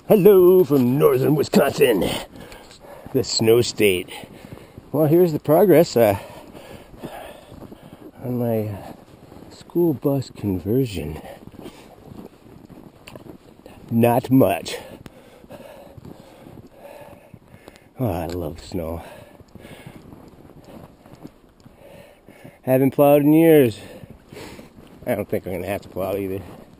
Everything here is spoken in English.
Hello from northern Wisconsin, the snow state. Well, here's the progress on my school bus conversion. Not much. Oh, I love snow. Haven't plowed in years. I don't think I'm going to have to plow either.